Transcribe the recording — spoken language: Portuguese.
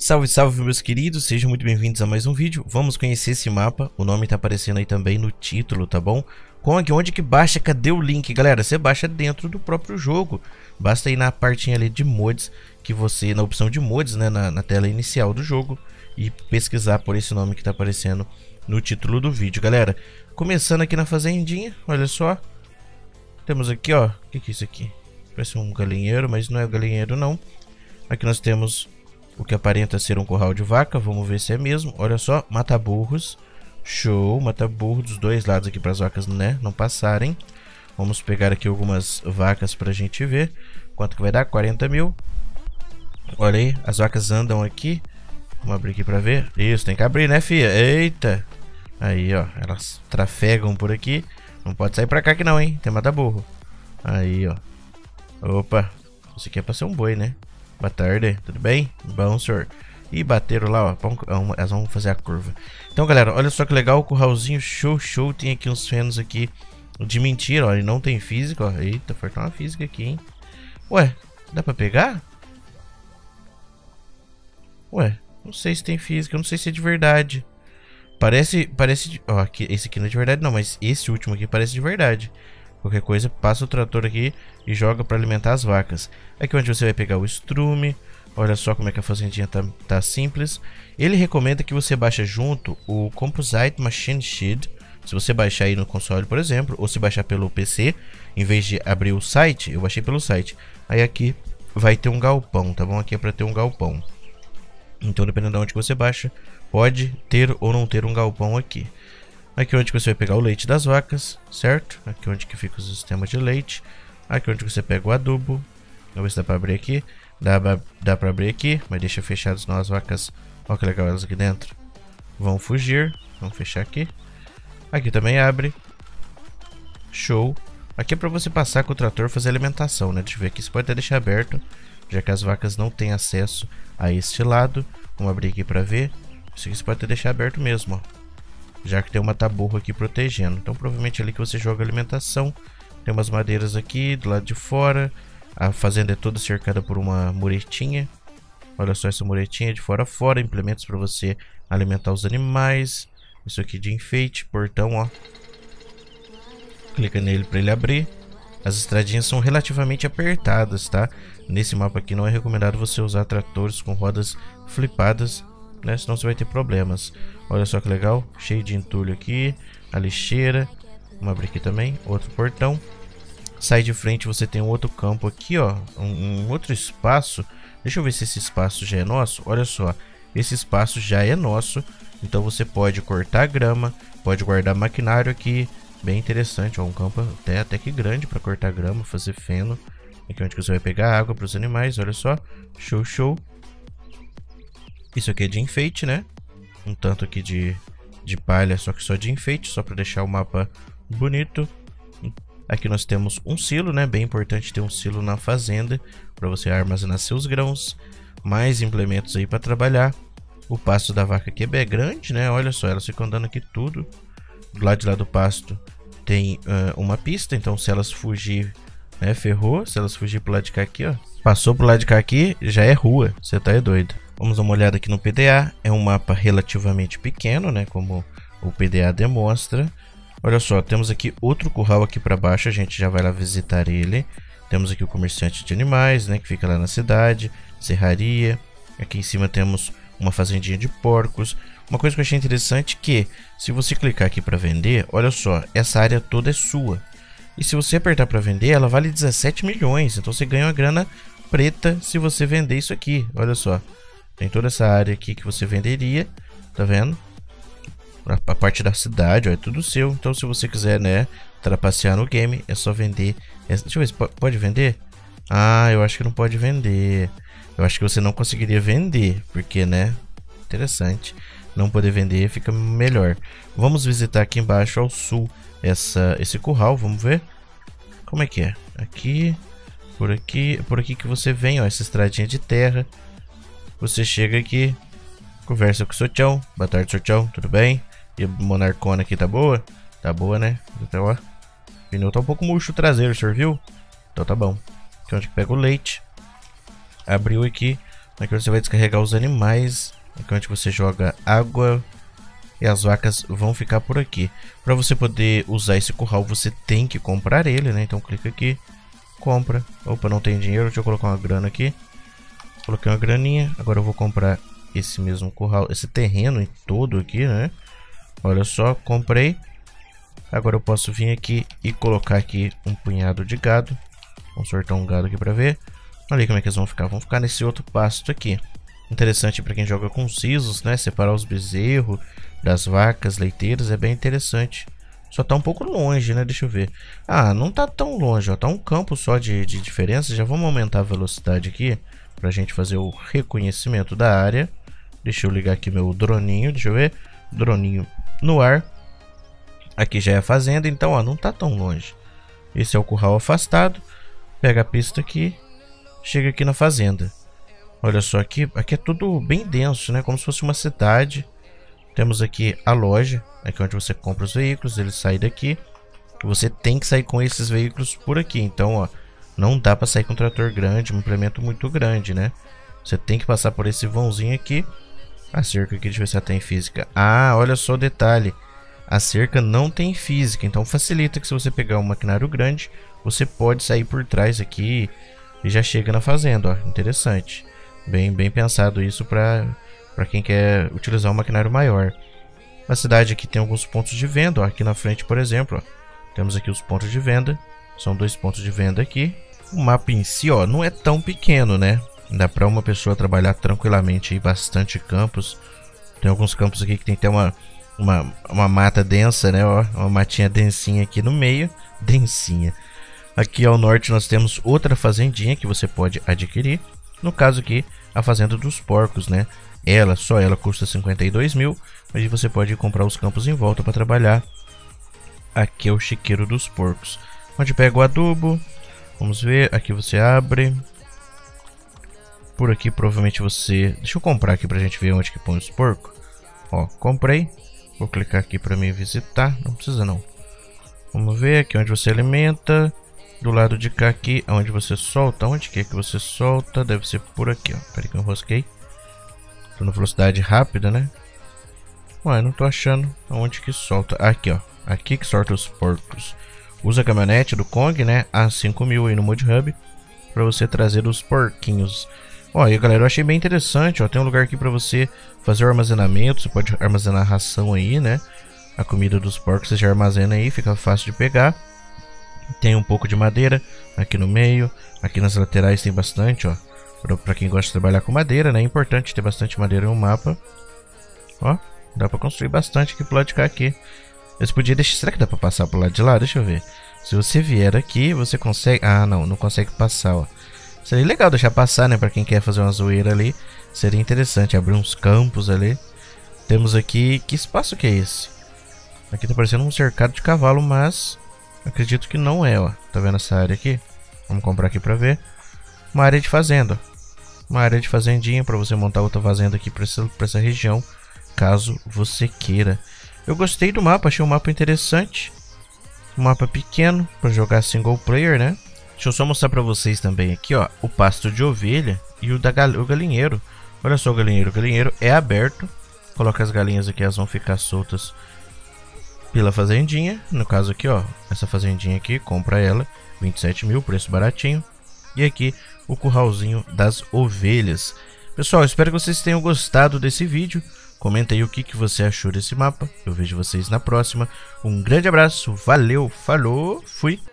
Salve, salve meus queridos, sejam muito bem-vindos a mais um vídeo. Vamos conhecer esse mapa, o nome tá aparecendo aí também no título, tá bom? Onde que baixa? Cadê o link, galera? Você baixa dentro do próprio jogo. Basta ir na partinha ali de mods, que você, na opção de mods, né, na tela inicial do jogo, e pesquisar por esse nome que tá aparecendo no título do vídeo, galera. Começando aqui na fazendinha, olha só. Temos aqui, ó, o que é isso aqui? Parece um galinheiro, mas não é galinheiro não. Aqui nós temos o que aparenta ser um curral de vaca, vamos ver se é mesmo. Olha só, mata-burros. Show, mata-burro dos dois lados aqui para as vacas, né, não passarem. Vamos pegar aqui algumas vacas pra gente ver quanto que vai dar, 40 mil. Olha aí, as vacas andam aqui. Vamos abrir aqui pra ver. Isso, tem que abrir, né, fia? Eita. Aí, ó, elas trafegam por aqui. Não pode sair pra cá que não, hein, tem mata-burro. Aí, ó. Opa, isso aqui é pra ser um boi, né? Boa tarde, tudo bem? Bom, senhor. E bateram lá, ó. Elas vão fazer a curva. Então, galera, olha só que legal o curralzinho. Show, show. Tem aqui uns fenos aqui de mentira, ó. Ele não tem física, ó. Eita, faltou uma física aqui, hein? Ué, dá pra pegar? Ué, não sei se tem física. Não sei se é de verdade. Parece ó, aqui, esse aqui não é de verdade não, mas esse último aqui parece de verdade. Qualquer coisa, passa o trator aqui e joga para alimentar as vacas. Aqui onde você vai pegar o estrume. Olha só como é que a fazendinha tá simples. Ele recomenda que você baixe junto o Composite Machine Shed. Se você baixar aí no console, por exemplo, ou se baixar pelo PC, em vez de abrir o site, eu baixei pelo site. Aí aqui vai ter um galpão, tá bom? Aqui é para ter um galpão. Então, dependendo de onde você baixa, pode ter ou não ter um galpão aqui. Aqui onde você vai pegar o leite das vacas, certo? Aqui onde que fica o sistema de leite. Aqui onde você pega o adubo. Vamos ver se dá pra abrir aqui. Dá pra abrir aqui, mas deixa fechado, senão as vacas... Olha que legal elas aqui dentro. Vão fugir. Vamos fechar aqui. Aqui também abre. Show. Aqui é pra você passar com o trator fazer alimentação, né? Deixa eu ver aqui. Você pode até deixar aberto, já que as vacas não têm acesso a este lado. Vamos abrir aqui pra ver. Isso aqui você pode até deixar aberto mesmo, ó. Já que tem um mata-burro aqui protegendo. Então provavelmente é ali que você joga alimentação. Tem umas madeiras aqui do lado de fora. A fazenda é toda cercada por uma muretinha. Olha só essa muretinha de fora a fora. Implementos para você alimentar os animais. Isso aqui de enfeite, portão, ó. Clica nele para ele abrir. As estradinhas são relativamente apertadas, tá? Nesse mapa aqui não é recomendado você usar tratores com rodas flipadas, né? Senão você vai ter problemas. Olha só que legal, cheio de entulho aqui. A lixeira. Vamos abrir aqui também, outro portão. Sai de frente, você tem um outro campo aqui, ó. Um outro espaço. Deixa eu ver se esse espaço já é nosso. Olha só, esse espaço já é nosso. Então você pode cortar grama, pode guardar maquinário aqui. Bem interessante, ó, um campo até que grande para cortar grama, fazer feno. Aqui onde você vai pegar água para os animais, olha só. Show, show. Isso aqui é de enfeite, né? Um tanto aqui de palha, só que só de enfeite, só para deixar o mapa bonito. Aqui nós temos um silo, né? Bem importante ter um silo na fazenda para você armazenar seus grãos. Mais implementos aí para trabalhar. O pasto da vaca aqui é bem grande, né? Olha só, elas ficam andando aqui tudo. Do lado de lá do pasto tem uma pista, então se elas fugir, né, ferrou. Se elas fugir pro lado de cá aqui, ó, passou pro lado de cá aqui, já é rua. Você tá doido. Vamos dar uma olhada aqui no PDA. É um mapa relativamente pequeno, né, como o PDA demonstra. Olha só, temos aqui outro curral aqui para baixo, a gente já vai lá visitar ele. Temos aqui o comerciante de animais, né, que fica lá na cidade, serraria. Aqui em cima temos uma fazendinha de porcos. Uma coisa que eu achei interessante é que, se você clicar aqui para vender, olha só, essa área toda é sua. E se você apertar para vender, ela vale 17 milhões. Então você ganha uma grana preta se você vender isso aqui. Olha só, tem toda essa área aqui que você venderia, tá vendo? A parte da cidade, ó, é tudo seu. Então se você quiser, né, trapacear no game, é só vender. Deixa eu ver se pode vender. Ah, eu acho que não pode vender. Eu acho que você não conseguiria vender, porque, né, interessante. Não poder vender fica melhor. Vamos visitar aqui embaixo ao sul esse curral, vamos ver como é que é. Aqui, por aqui que você vem, ó, essa estradinha de terra. Você chega aqui, conversa com o seu tchau. Boa tarde, seu tchau, tudo bem? E a monarcona aqui tá boa? Tá boa, né? Então, ó, o pneu tá um pouco murcho o traseiro, o senhor viu? Então tá bom. Aqui onde que pega o leite. Abriu aqui. Aqui você vai descarregar os animais. Aqui onde você joga água. E as vacas vão ficar por aqui. Para você poder usar esse curral, você tem que comprar ele, né? Então clica aqui, compra. Opa, não tem dinheiro, deixa eu colocar uma grana aqui. Coloquei uma graninha. Agora eu vou comprar esse mesmo curral, esse terreno todo aqui, né? Olha só, comprei. Agora eu posso vir aqui e colocar aqui um punhado de gado. Vamos sortar um gado aqui para ver. Olha aí como é que eles vão ficar. Vão ficar nesse outro pasto aqui. Interessante para quem joga com sisos, né? Separar os bezerros das vacas leiteiras é bem interessante. Só tá um pouco longe, né? Deixa eu ver. Ah, não tá tão longe, ó. Tá um campo só de diferença. Já vamos aumentar a velocidade aqui pra gente fazer o reconhecimento da área. Deixa eu ligar aqui meu droninho, deixa eu ver. Droninho no ar. Aqui já é a fazenda, então ó, não tá tão longe. Esse é o curral afastado. Pega a pista aqui. Chega aqui na fazenda. Olha só aqui é tudo bem denso, né? Como se fosse uma cidade. Temos aqui a loja, aqui onde você compra os veículos, eles saem daqui. Você tem que sair com esses veículos por aqui, então ó, não dá para sair com um trator grande, um implemento muito grande, né? Você tem que passar por esse vãozinho aqui. A cerca aqui, deixa eu ver se ela tem física. Ah, olha só o detalhe. A cerca não tem física, então facilita que se você pegar um maquinário grande, você pode sair por trás aqui e já chega na fazenda, ó. Interessante. Bem pensado isso para quem quer utilizar um maquinário maior. A cidade aqui tem alguns pontos de venda, ó. Aqui na frente, por exemplo, ó, temos aqui os pontos de venda. São 2 pontos de venda aqui. O mapa em si, ó, não é tão pequeno, né? Dá para uma pessoa trabalhar tranquilamente aí, bastante campos. Tem alguns campos aqui que tem até uma mata densa, né? Ó, uma matinha densinha aqui no meio. Densinha. Aqui ao norte nós temos outra fazendinha que você pode adquirir. No caso aqui, a fazenda dos porcos, né? Só ela custa 52 mil, mas você pode comprar os campos em volta para trabalhar. Aqui é o chiqueiro dos porcos, onde pega o adubo. Vamos ver, aqui você abre. Por aqui provavelmente você... Deixa eu comprar aqui pra gente ver onde que põe os porcos. Ó, comprei. Vou clicar aqui para me visitar, não precisa não. Vamos ver aqui onde você alimenta. Do lado de cá aqui, onde você solta. Onde que é que você solta? Deve ser por aqui, ó. Peraí que eu enrosquei. Tô na velocidade rápida, né? Ué, não tô achando onde que solta. Aqui, ó. Aqui que solta os porcos. Usa a caminhonete do Kong, né? A5000 aí no Mod Hub. Pra você trazer os porquinhos. Ó, e galera, eu achei bem interessante, ó. Tem um lugar aqui pra você fazer o armazenamento. Você pode armazenar ração aí, né? A comida dos porcos você já armazena aí. Fica fácil de pegar. Tem um pouco de madeira aqui no meio. Aqui nas laterais tem bastante, ó. Pra quem gosta de trabalhar com madeira, né? É importante ter bastante madeira no mapa. Ó, dá pra construir bastante aqui pro lado de cá aqui. Você podia deixar... Será que dá pra passar pro lado de lá? Deixa eu ver. Se você vier aqui, você consegue... Ah, não consegue passar, ó. Seria legal deixar passar, né? Pra quem quer fazer uma zoeira ali. Seria interessante abrir uns campos ali. Temos aqui... Que espaço que é esse? Aqui tá parecendo um cercado de cavalo, mas... Acredito que não é, ó. Tá vendo essa área aqui? Vamos comprar aqui pra ver. Uma área de fazenda. Uma área de fazendinha para você montar outra fazenda aqui para essa região, caso você queira. Eu gostei do mapa, achei um mapa interessante. Um mapa pequeno para jogar single player, né? Deixa eu só mostrar para vocês também aqui, ó, o pasto de ovelha e o galinheiro. Olha só o galinheiro. O galinheiro é aberto. Coloca as galinhas aqui, elas vão ficar soltas pela fazendinha. No caso aqui, ó, essa fazendinha aqui, compra ela, 27 mil, preço baratinho. E aqui o curralzinho das ovelhas. Pessoal, espero que vocês tenham gostado desse vídeo. Comenta aí o que você achou desse mapa. Eu vejo vocês na próxima. Um grande abraço, valeu, falou, fui!